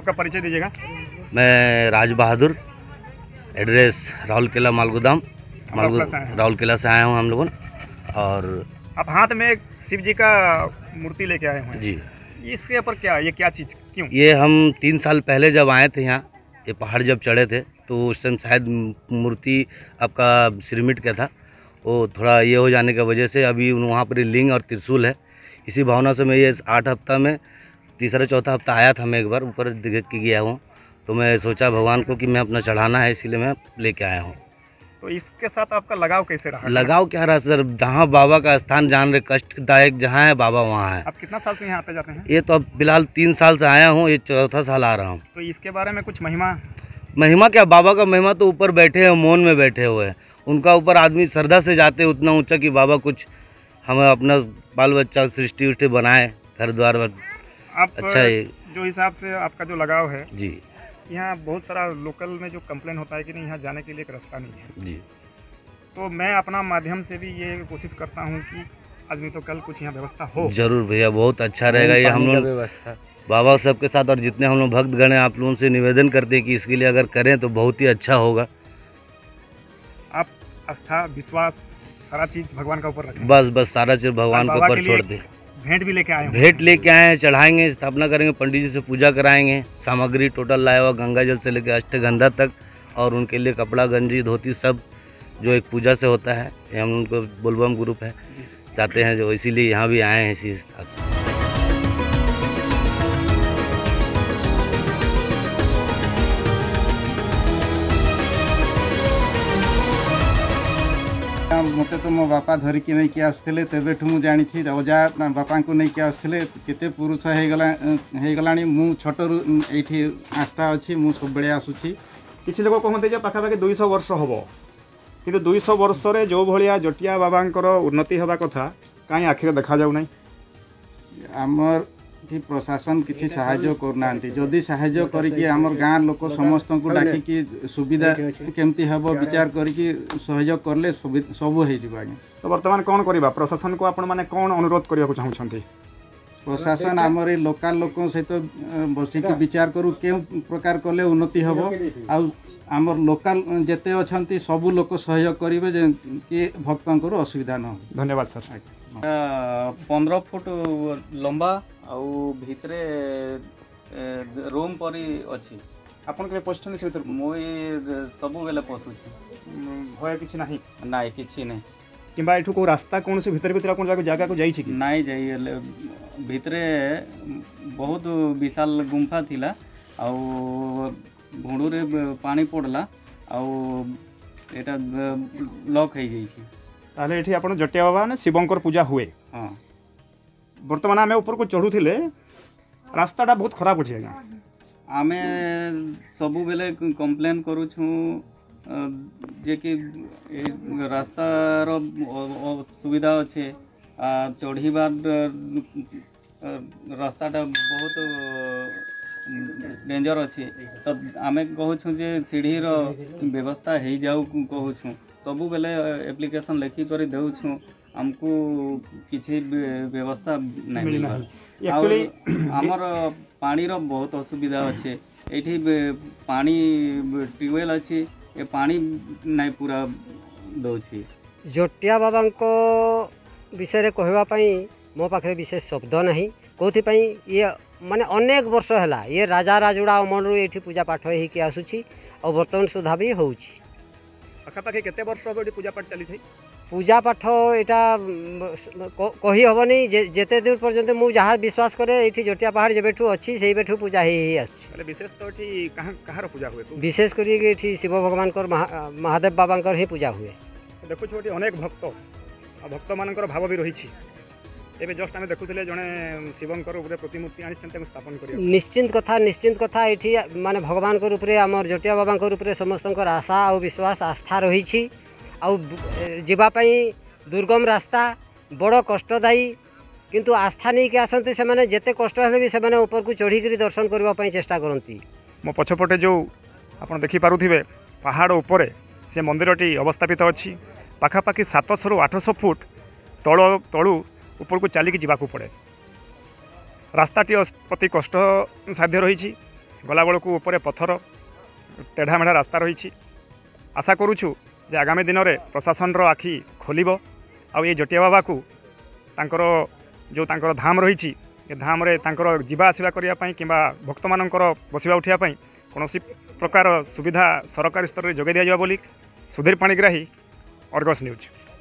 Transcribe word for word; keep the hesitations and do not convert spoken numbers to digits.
आपका परिचय दीजिएगा। मैं राज बहादुर, एड्रेस राहुल किला मालगोदाम, मालगो राहुल किला से आया हूँ हम लोगों। और आप हाथ में एक शिव जी का मूर्ति लेके आए हैं जी, इसके ऊपर क्या, ये क्या चीज़, क्यों? ये हम तीन साल पहले जब आए थे यहाँ, ये पहाड़ जब चढ़े थे तो उस समय शायद मूर्ति आपका सिरमिट का था, वो थोड़ा ये हो जाने की वजह से अभी वहाँ पर लिंग और त्रिशूल है। इसी भावना से मैं ये आठ हफ्ता में तीसरा चौथा हफ्ता आया था, मैं एक बार ऊपर देख के गया हूँ, तो मैं सोचा भगवान को कि मैं अपना चढ़ाना है, इसीलिए मैं लेके आया हूँ। तो इसके साथ आपका लगाव कैसे रहा? लगाव क्या रहा सर, जहाँ बाबा का स्थान जान रहे, कष्टदायक जहाँ है बाबा वहाँ है। आप कितना साल से यहाँ आते जाते हैं? ये तो अब फिलहाल तीन साल से आया हूँ, ये चौथा साल आ रहा हूँ। तो इसके बारे में कुछ महिमा? महिमा क्या, बाबा का महिमा तो ऊपर बैठे हैं, मौन में बैठे हुए हैं, उनका ऊपर आदमी श्रद्धा से जाते हैं उतना ऊंचा कि बाबा कुछ हमें अपना बाल बच्चा सृष्टि उष्टि बनाए, घर द्वार। आप अच्छा है जो हिसाब से आपका जो लगाव है जी। यहाँ बहुत सारा लोकल में जो कंप्लेन होता है कि नहीं यहाँ जाने के लिए एक रास्ता नहीं है जी, तो मैं अपना माध्यम से भी ये कोशिश करता हूँ कि आज नहीं तो कल कुछ यहाँ व्यवस्था हो। जरूर भैया, बहुत अच्छा रहेगा ये हम लोग व्यवस्था बाबा सबके साथ, और जितने हम लोग भक्तगण हैं आप लोगों से निवेदन करते हैं कि इसके लिए अगर करें तो बहुत ही अच्छा होगा। आप आस्था विश्वास सारा चीज भगवान का ऊपर रखें। बस बस सारा चीज भगवान के ऊपर छोड़ दें। भेंट भी लेके आए हैं? भेंट लेके आए हैं, चढ़ाएंगे, स्थापना करेंगे, पंडित जी से पूजा कराएंगे, सामग्री टोटल लाया हुआ गंगा जल से लेकर अष्टगंधा तक, और उनके लिए कपड़ा गंजी धोती सब जो एक पूजा से होता है, हम उनको बोलबम ग्रुप है जाते हैं जो, इसीलिए यहाँ भी आए हैं इसी स्थान से। मत तो मो बापा धरिकी नहीं कि आसुले तेबेठू मुझे जानी अजा बापा को नहीं कि आसुले केते पुरुष हो गला मु छोटरू ये आस्था अच्छी मु सब बड़े आसूची। किसी लोग कहते पाखापाखि दुईश वर्ष हम कि दुईश वर्ष जो भाया जटिया बाबांकर उन्नति हवा कथा कहीं आखिर देखा जाऊ नहीं। आमर कि प्रशासन किसी साहाय्य करना, जदि साहाय्य करके आमर गाँव लोक समस्त को डाकिकी सुविधा केमती हम विचार करके सहयोग करले सब हो। तो बर्तमान कौन करवा, प्रशासन को आपण माने कौन अनुरोध करने को चाहते? प्रशासन आमर लोकल लोक सहित बसिक विचार करूँ क्यों प्रकार कले उन्नति हम, आमर लोकल जेते अच्छा सबू लोक सहयोग करेंगे जे कि भक्तों असुविधा न हो। धन्यवाद सर। पंद्रह फुट लंबा आउ भितरे रूम परी अच्छी। आपन के पछन से भीतर मुई सबु बेले पसुछी, भय किछि नाही? नाइ किछि नै। किंबा एठू को रास्ता कौन से भीतर भीतर कोन जगह को जाई छी कि नाइ जाई? भितरे बहुत विशाल गुंफा थिला, आउ भुंडू रे पानी पड़ला, आउ एटा लॉक हो जाइछि। ताले एठी आपण जटिया बाबा ने शिवंकर पूजा हुए? हां। वर्तमान आमे ऊपर को चढ़ुथिले रास्ताटा बहुत खराब अछि। आमे सबु बेले कंप्लेन करू छु जे कि रास्तार सुविधा अच्छे, चढ़ीबार रास्ताटा बहुत डेंजर अच्छे, तो आमे कहूँ जे सीढ़ीर व्यवस्था हो जाऊ कहूँ। सबु बेले एप्लिकेशन लिखी कर देउछु, हमको किसी व्यवस्था नहीं मिलना। एक्चुअली आमर पानी रो बहुत असुविधा अच्छे, एठी पानी ट्यूबवेल अच्छी, ये पानी नहीं पूरा दौची। जटिया बाबा को विषय कहवाई मो पाखे विशेष शब्द नहीं, कौन ये माने अनेक वर्ष है ये राजा राजुड़ा अमलू ये पूजा पाठ होके आसूची और बर्तमान सुधा भी हो। पाखापाखि केते वर्ष हो पूजा पाठ चली थी? पूजा पाठ यहाँ कही हेनी, जेते दूर पर्यंत मुझे जहाँ विश्वास करे ये जटिया पहाड़ जेबेठू अच्छी से बेठू पूजा ही आस। विशेष तो कहाँ पूजा हुए? विशेष कर शिव भगवान महा, महादेव बाबा ही पूजा हुए। देखु छोटी अनेक भक्त भक्त मान भाव भी रही। एबे जस्ट आमे देखुथिले जने शिवंकर उपरे प्रतिमूर्ति आनि स्थापन करिया। निश्चिंत कथा निश्चिंत कथा एठी माने भगवान को उपरे हमर जटिया बाबा को उपरे समस्तंकर आशा और विश्वास आस्था रही छी। आउ जीवा पई दुर्गम रास्ता बड़ कष्टदायी, किंतु आस्था नहीं के आसंती से माने जेते कष्ट हेले भी से माने ऊपर को चढ़ी करी दर्शन करबा पई चेष्टा करंती। मो पछपटे जो आपण देखि पारुथिबे पहाड़ उपरे से मंदिरटी अवस्थापित अछि। पाखापाखि सात सौ रु आठ सौ फुट तल तलू ऊपर को चलिकी जावाक पड़े। रास्ताटी अति कष्ट साध्य रही। गला बेलू ऊपर पथर तेढ़ा मेढ़ा रास्ता रही। आशा करुछु जे आगामी दिन में प्रशासन आखि खोल आ ये जटिया बाबा को तांकर जो तांकर धाम रही धाम रे तांकर जीवा आसवा करने कि भक्त मानकर बसवा उठापी कौन प्रकार सुविधा सरकारी स्तर में जोगाई दिया बोली सुधीर पाणिग्राही, अर्गस न्यूज।